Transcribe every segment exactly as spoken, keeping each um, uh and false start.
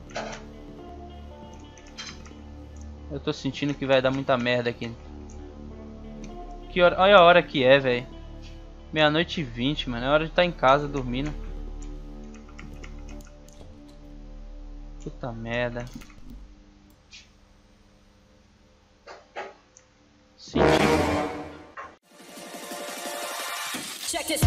Eu tô sentindo que vai dar muita merda aqui. Que hora... Olha a hora que é, velho. Meia-noite e vinte, mano. É hora de estar em casa dormindo. Puta merda. Senti. Check this.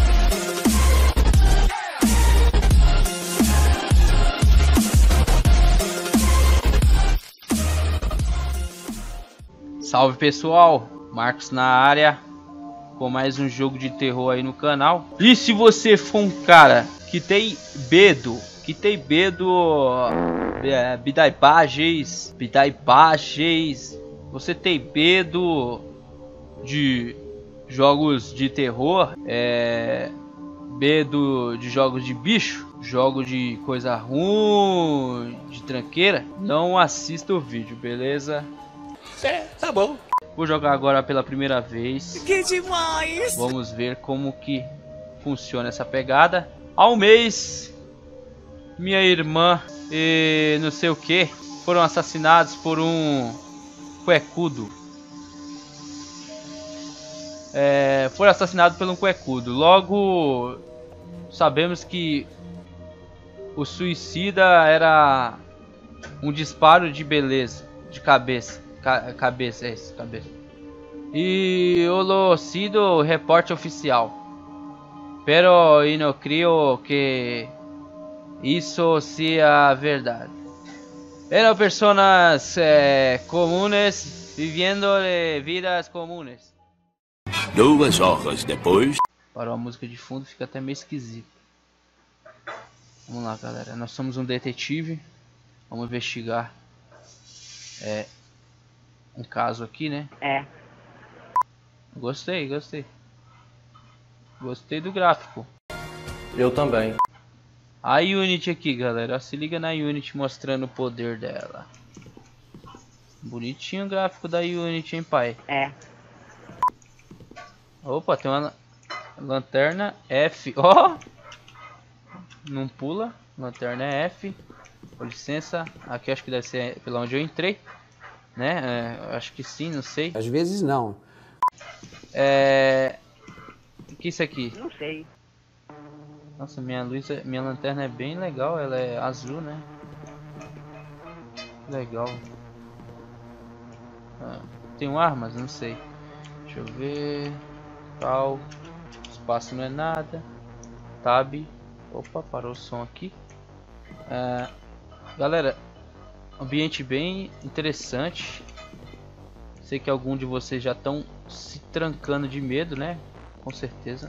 Salve pessoal, Marcos na área com mais um jogo de terror aí no canal. E se você for um cara que tem medo, que tem medo, é, bidaibagens, bidaibagens, você tem medo de jogos de terror, é, medo de jogos de bicho, jogo de coisa ruim, de tranqueira, não assista o vídeo, beleza? É, tá bom. Vou jogar agora pela primeira vez. Que demais! Vamos ver como que funciona essa pegada. Há um mês, minha irmã e não sei o que foram assassinados por um cuecudo. É, foi assassinado por um cuecudo. Logo, sabemos que o suicida era um disparo de beleza, de cabeça. Ca cabeça, é isso, cabeça. E o lo sido reporte oficial. Pero eu não creio que isso seja verdade. Eram pessoas eh, comuns vivendo de vidas comuns. Duas horas depois. Parou a música de fundo, fica até meio esquisito. Vamos lá, galera. Nós somos um detetive. Vamos investigar. É. Um caso aqui, né? É. Gostei, gostei. Gostei do gráfico. Eu também. A Unity aqui, galera. Se liga na Unity mostrando o poder dela. Bonitinho o gráfico da Unity, hein, pai? É. Opa, tem uma lanterna F. Ó! Oh! Não pula. Lanterna F. Com licença. Aqui acho que deve ser pela onde eu entrei. Né? É, acho que sim, não sei. Às vezes não. É... O que é isso aqui? Não sei. Nossa, minha luz, minha lanterna é bem legal, ela é azul, né? Legal. Ah, tem armas? Não sei. Deixa eu ver. Tal. Espaço não é nada. Tab. Opa, parou o som aqui. Ah, galera, ambiente bem interessante. Sei que algum de vocês já estão se trancando de medo, né? Com certeza.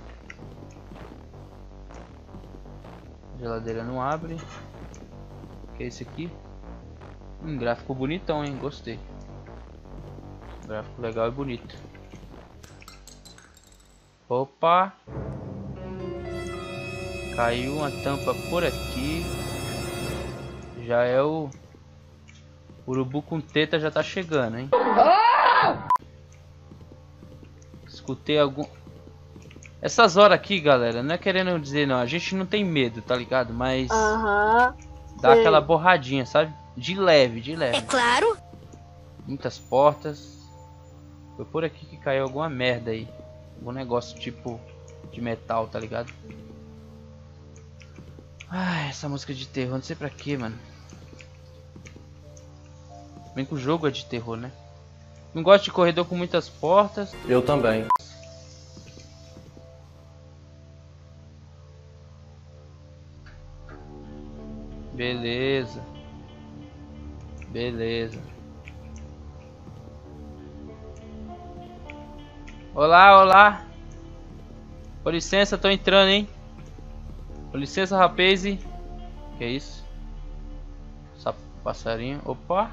A geladeira não abre. O que é isso aqui? Um gráfico bonitão, hein? Gostei. Gráfico legal e bonito. Opa! Caiu uma tampa por aqui. Já é o urubu com teta, já tá chegando, hein? Escutei algum... Essas horas aqui, galera, não é querendo dizer não, a gente não tem medo, tá ligado? Mas Aham, dá sei. aquela borradinha, sabe? De leve, de leve. É claro. Muitas portas. Foi por aqui que caiu alguma merda aí. Algum negócio tipo de metal, tá ligado? Ah, essa música de terror, não sei pra quê, mano. Bem que o jogo é de terror, né? Não gosto de corredor com muitas portas. Eu também. Beleza. Beleza. Olá, olá. Com licença, tô entrando, hein? Com licença, rapaz. Que é isso? Essa passarinho. Opa.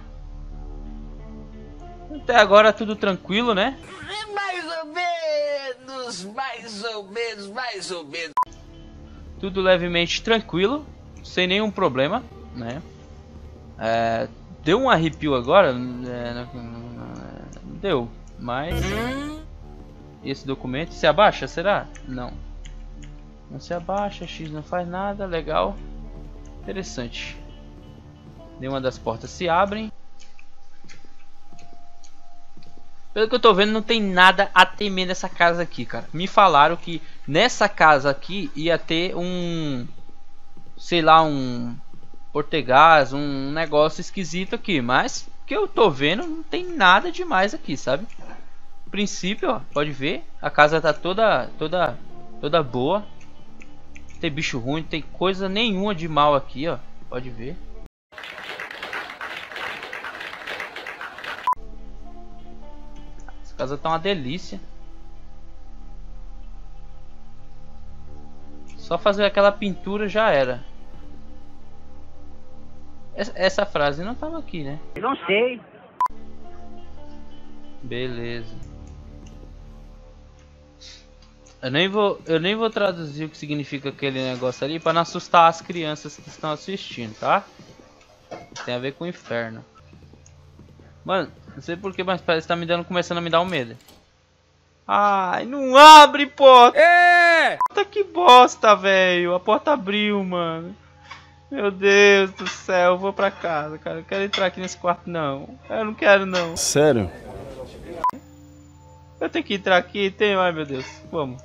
Até agora tudo tranquilo, né? Mais ou menos, mais ou menos, mais ou menos. Tudo levemente tranquilo, sem nenhum problema, né? É, deu um arrepio agora, é, não deu, mas esse documento se abaixa, será? Não, não se abaixa, X não faz nada, legal, interessante. Nenhuma das portas se abrem. Pelo que eu tô vendo, não tem nada a temer nessa casa aqui, cara. Me falaram que nessa casa aqui ia ter um... sei lá, um... portegás, um negócio esquisito aqui. Mas, que eu tô vendo, não tem nada demais aqui, sabe? No princípio, ó, pode ver. A casa tá toda, toda, toda boa. Não tem bicho ruim, não tem coisa nenhuma de mal aqui, ó. Pode ver. A casa tá uma delícia. Só fazer aquela pintura já era. Essa, essa frase não tava aqui, né? Não sei. Beleza. Eu nem vou, eu nem vou traduzir o que significa aquele negócio ali para não assustar as crianças que estão assistindo, tá? Tem a ver com o inferno. Mano, não sei porquê, mas parece que tá me dando, começando a me dar um medo. Ai, não abre, porta! É! Puta que bosta, velho. A porta abriu, mano. Meu Deus do céu, eu vou pra casa, cara. Eu quero entrar aqui nesse quarto, não. Eu não quero, não. Sério? Eu tenho que entrar aqui, tem, ai meu Deus. Vamos.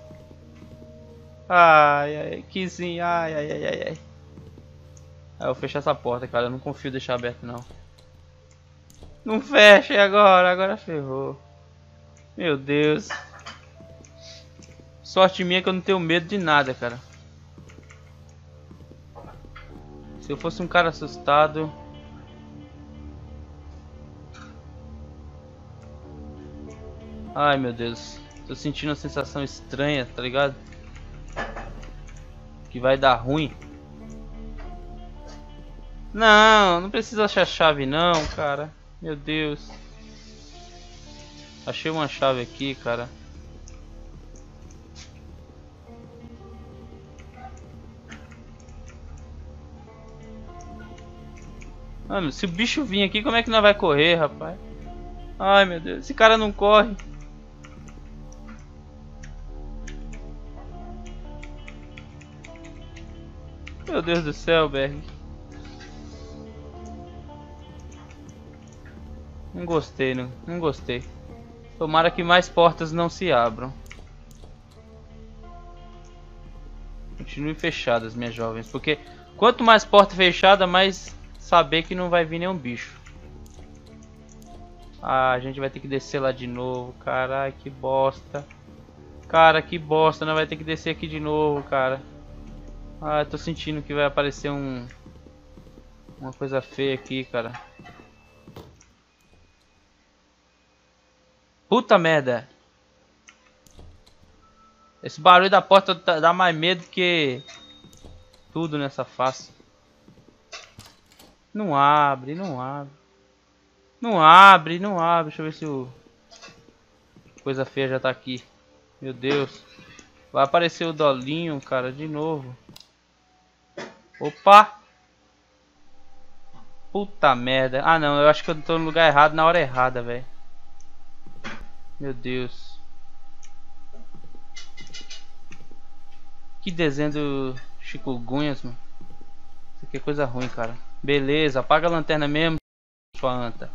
Ai, ai, que sim, ai, ai, ai, ai, ai. Ah, eu vou fechar essa porta, cara. Eu não confio em deixar aberto, não. Não fecha agora, agora ferrou. Meu Deus. Sorte minha que eu não tenho medo de nada, cara. Se eu fosse um cara assustado... Ai, meu Deus. Tô sentindo uma sensação estranha, tá ligado? Que vai dar ruim. Não, não precisa achar chave não, cara. Meu Deus. Achei uma chave aqui, cara. Mano, se o bicho vir aqui, como é que nós vai correr, rapaz? Ai, meu Deus. Esse cara não corre. Meu Deus do céu, Berg. Não gostei, não, não gostei. Tomara que mais portas não se abram. Continue fechadas, minhas jovens, porque quanto mais porta fechada, mais saber que não vai vir nenhum bicho. Ah, a gente vai ter que descer lá de novo, caralho, que bosta. Cara, que bosta, nós vai ter que descer aqui de novo, cara. Ah, eu tô sentindo que vai aparecer um... uma coisa feia aqui, cara. Puta merda. Esse barulho da porta dá mais medo que tudo nessa face. Não abre, não abre. Não abre, não abre. Deixa eu ver se o... coisa feia já tá aqui. Meu Deus. Vai aparecer o dolinho, cara, de novo. Opa. Puta merda. Ah não, eu acho que eu tô no lugar errado na hora errada, velho. Meu Deus. Que desenho do Chikungunhas, mano. Isso aqui é coisa ruim, cara. Beleza, apaga a lanterna mesmo, sua anta.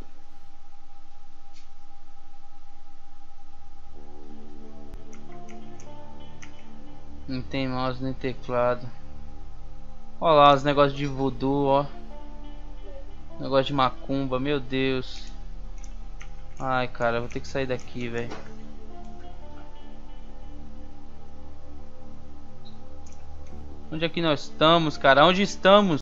Não tem mouse nem teclado. Olha lá os negócios de voodoo, ó. Negócio de macumba, meu Deus. Ai, cara, eu vou ter que sair daqui, velho. Onde é que nós estamos, cara? Onde estamos?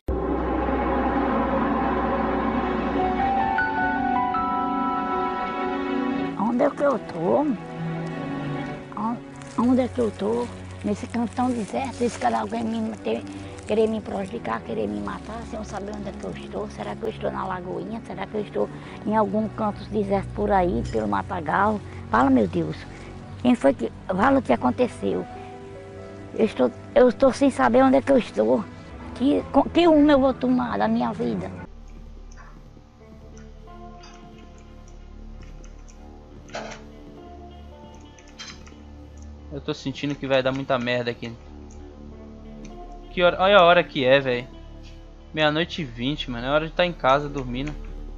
Onde é que eu tô? Onde é que eu tô? Nesse cantão deserto, esse cara alguém me ter, querer me prejudicar, querer me matar, sem eu saber onde é que eu estou. Será que eu estou na Lagoinha? Será que eu estou em algum canto deserto por aí, pelo Matagal? Fala, meu Deus. Quem foi que... Fala o que aconteceu. Eu estou, eu estou sem saber onde é que eu estou. Que, que rumo eu vou tomar da minha vida? Eu tô sentindo que vai dar muita merda aqui. Que hora... Olha a hora que é, velho. Meia-noite e vinte, mano. É hora de estar em casa dormindo.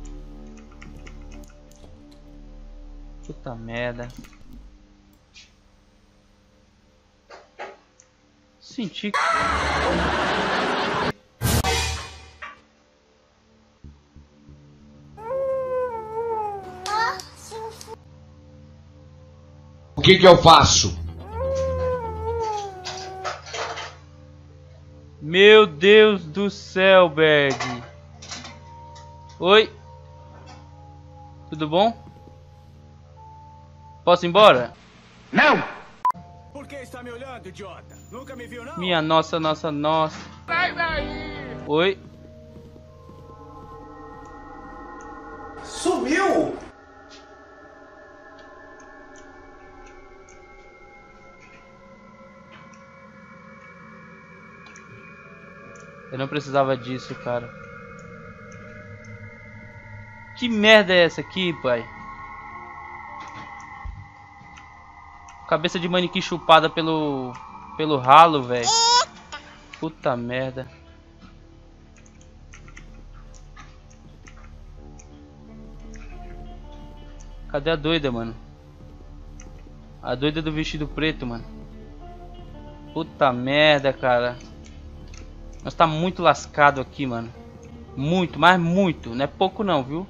Puta merda. Senti. O que que eu faço? Meu Deus do céu, Berg. Oi. Tudo bom? Posso ir embora? Não! Por que está me olhando, idiota? Nunca me viu, não? Minha nossa, nossa, nossa. Sai daí! Oi. Sumiu! Eu não precisava disso, cara. Que merda é essa aqui, pai? Cabeça de manequim chupada pelo pelo ralo, velho. Puta merda. Cadê a doida, mano? A doida do vestido preto, mano. Puta merda, cara. Nós tá muito lascado aqui, mano. Muito, mas muito. Não é pouco não, viu?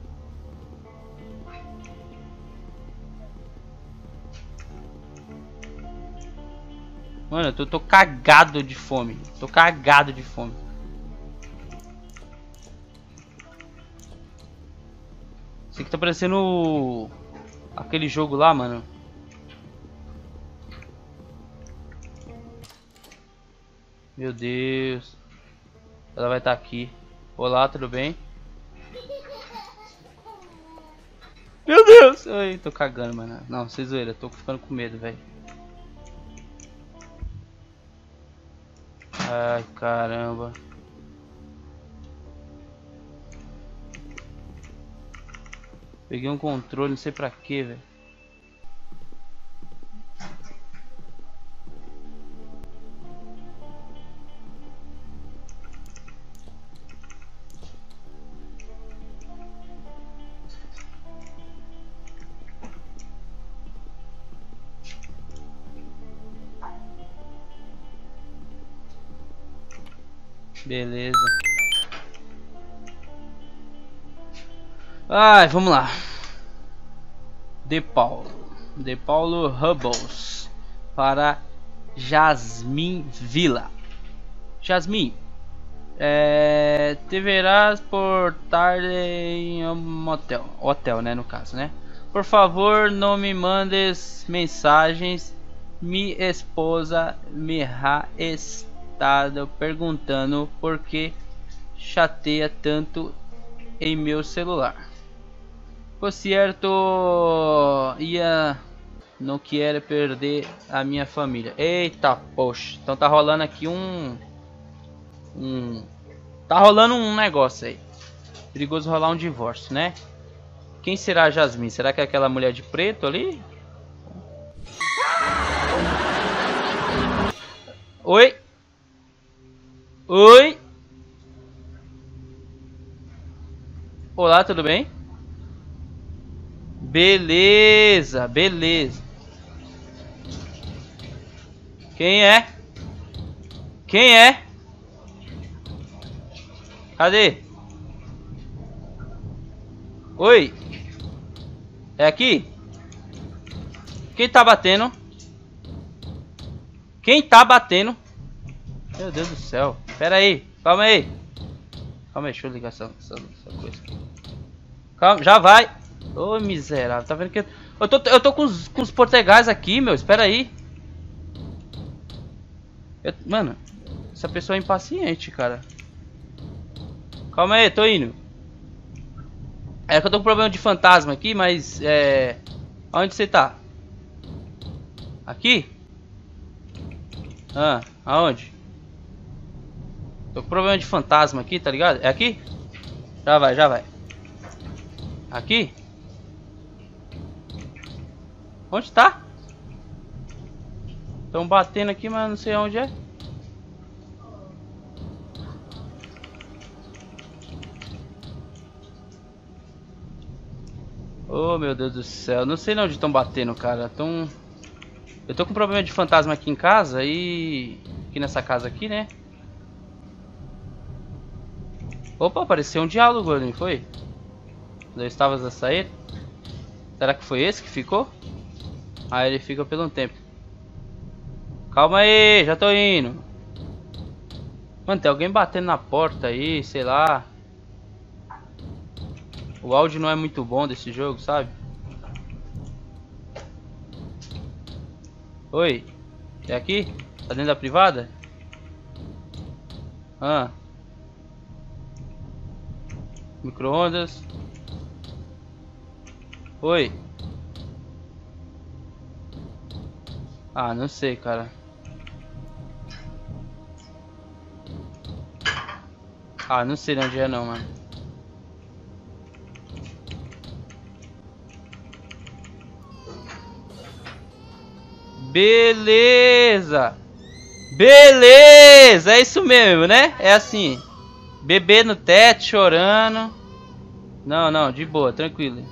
Mano, eu tô, tô cagado de fome. Tô cagado de fome. Isso aqui tá parecendo aquele jogo lá, mano. Meu Deus. Ela vai estar aqui. Olá, tudo bem? Meu Deus. Ai, tô cagando, mano. Não, sem zoeira. Tô ficando com medo, velho. Ai, caramba. Peguei um controle, não sei pra quê, velho. Beleza. Ai, vamos lá. De Paulo. De Paulo Hubbles. Para Jasmine Villa. Jasmine. É, deverás portar em um motel. Hotel, né? No caso, né? Por favor, não me mandes mensagens. Minha esposa me ha estado perguntando por que chateia tanto em meu celular. Por certo, ia não quero perder a minha família. Eita, poxa. Então tá rolando aqui um um tá rolando um negócio aí. Perigoso rolar um divórcio, né? Quem será a Jasmine? Será que é aquela mulher de preto ali? Oi? Oi? Olá, tudo bem? Beleza, beleza. Quem é? Quem é? Cadê? Oi? É aqui? Quem tá batendo? Quem tá batendo? Meu Deus do céu. Pera aí. Calma aí. Calma aí. Deixa eu ligar essa, essa, essa coisa. Calma. Já vai. Ô, miserável. Tá vendo que... Eu tô, eu tô com os, com os portegais aqui, meu. Espera aí. Eu, mano. Essa pessoa é impaciente, cara. Calma aí. Tô indo. É que eu tô com problema de fantasma aqui, mas... É... Onde você tá? Aqui? Ah, aonde? Tô com problema de fantasma aqui, tá ligado? É aqui? Já vai, já vai. Aqui? Onde tá? Tão batendo aqui, mas não sei onde é. Oh, meu Deus do céu. Não sei onde estão batendo, cara. Tão... Eu tô com problema de fantasma aqui em casa e... Aqui nessa casa aqui, né? Opa, apareceu um diálogo ali, foi? Eu estava a sair. Será que foi esse que ficou? Ah, ele fica pelo tempo. Calma aí, já tô indo. Mano, tem alguém batendo na porta aí, sei lá. O áudio não é muito bom desse jogo, sabe? Oi, é aqui? Tá dentro da privada? Ah. Micro-ondas. Oi. Ah, não sei, cara. Ah, não sei onde é não, mano. Beleza. Beleza, é isso mesmo, né? É assim. Bebê no teto, chorando. Não, não, de boa, tranquilo.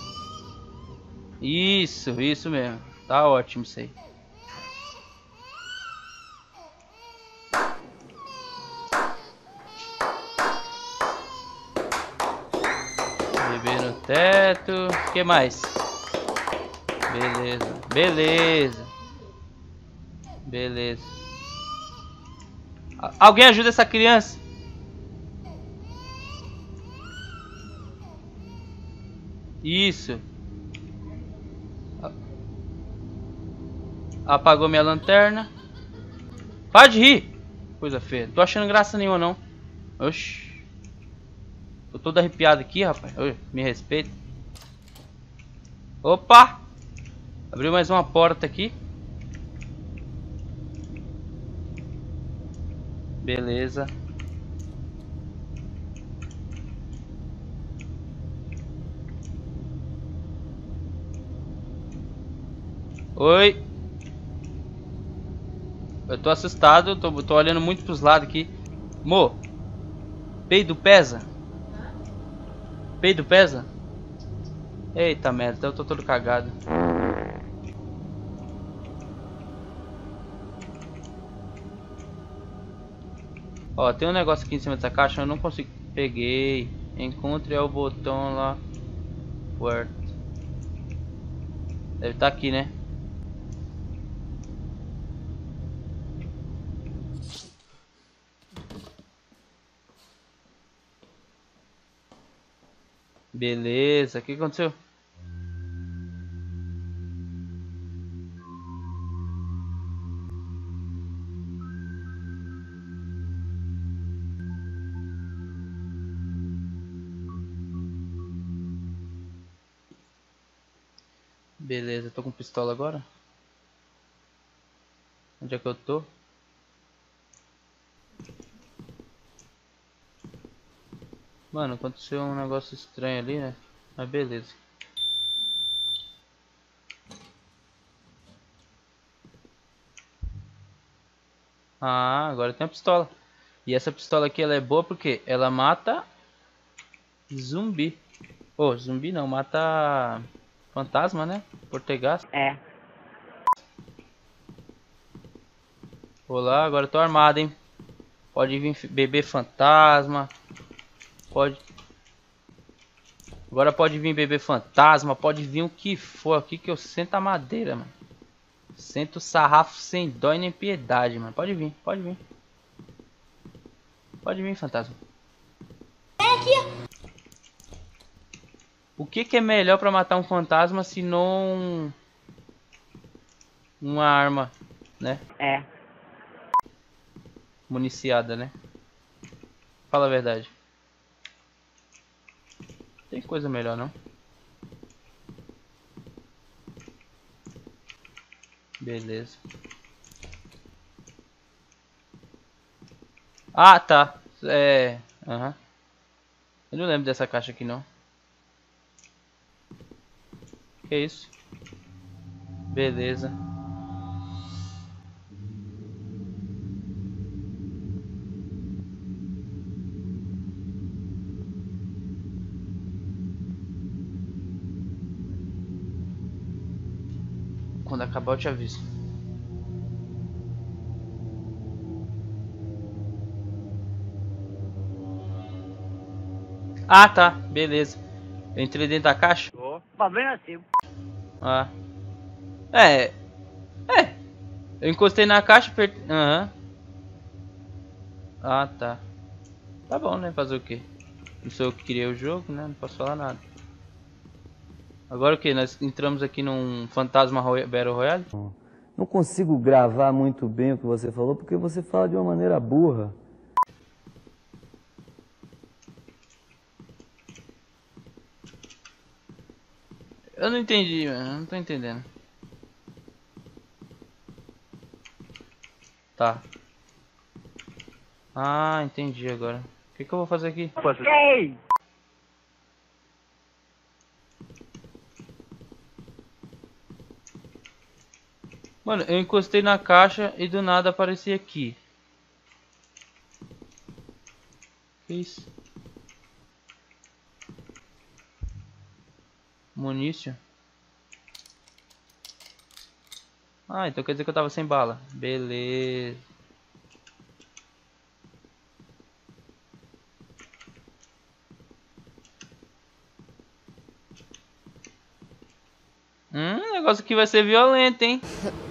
Isso, isso mesmo. Tá ótimo isso aí. Bebê no teto. O que mais? Beleza, beleza. Beleza. Alguém ajuda essa criança? Isso. Apagou minha lanterna. Para de rir. Coisa feia. Não tô achando graça nenhuma não. Oxi. Tô todo arrepiado aqui, rapaz. Oxi, me respeita. Opa. Abriu mais uma porta aqui. Beleza. Oi. Eu tô assustado, tô, tô olhando muito pros lados aqui. Mo, peido pesa? Peido pesa? Eita merda, eu tô todo cagado. Ó, tem um negócio aqui em cima dessa caixa, eu não consigo. Peguei. Encontre o botão lá. Puerto. Deve estar aqui, né? Beleza, o que aconteceu? Beleza, tô com pistola agora. Onde é que eu tô? Mano, aconteceu um negócio estranho ali, né? Mas beleza. Ah, agora tem a pistola. E essa pistola aqui, ela é boa porque ela mata zumbi. Oh, zumbi não, mata fantasma, né? Portegás. É. Olá, agora eu tô armado, hein? Pode vir bebê fantasma. Pode. Agora pode vir bebê fantasma. Pode vir o que for aqui que eu sento a madeira, mano. Sento o sarrafo sem dó e nem piedade, mano. Pode vir, pode vir. Pode vir, fantasma. O que que é melhor pra matar um fantasma se não uma arma, né? É. Municiada, né? Fala a verdade. Tem coisa melhor, não? Beleza. Ah, tá. É... Aham. Uhum. Eu não lembro dessa caixa aqui, não. Que isso? Beleza. Quando acabar eu te aviso. Ah, tá. Beleza. Eu entrei dentro da caixa? Tô. Problema seu. Ah. É. É. Eu encostei na caixa, per... Aham. Ah, tá. Tá bom, né? Fazer o quê? Não sou eu que criei o jogo, né? Não posso falar nada. Agora o que? Nós entramos aqui num Fantasma Roy... Battle Royale? Não consigo gravar muito bem o que você falou, porque você fala de uma maneira burra. Eu não entendi, mano. Eu não tô entendendo. Tá. Ah, entendi agora. O que que eu vou fazer aqui? Ei! Mano, eu encostei na caixa e do nada apareci aqui. Que isso? Munício. Ah, então quer dizer que eu tava sem bala. Beleza. Hum, o negócio aqui vai ser violento, hein?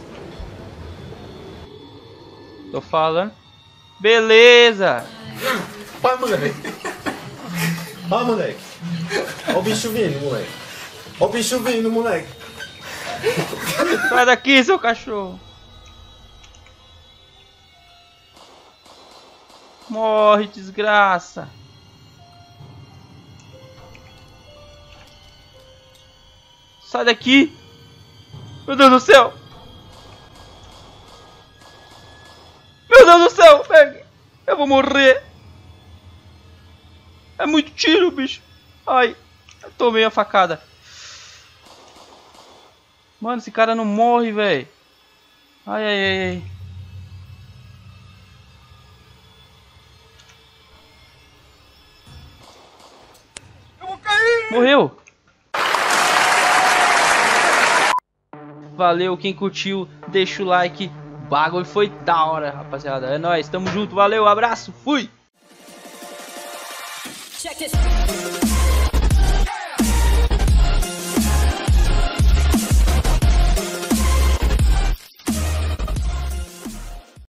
Tô falando. Beleza. Olha, moleque. Olha, moleque. Olha o bicho vindo, moleque. Olha o bicho vindo, moleque. Sai daqui, seu cachorro. Morre, desgraça. Sai daqui. Meu Deus do céu. Meu Deus do céu. Eu vou morrer. É muito tiro, bicho. Ai. Eu tomei a facada. Mano, esse cara não morre, velho. Ai, ai, ai, ai. Eu vou cair! Morreu. Valeu, quem curtiu, deixa o like. O bagulho foi da hora, rapaziada. É nóis, tamo junto, valeu, abraço, fui! Check this.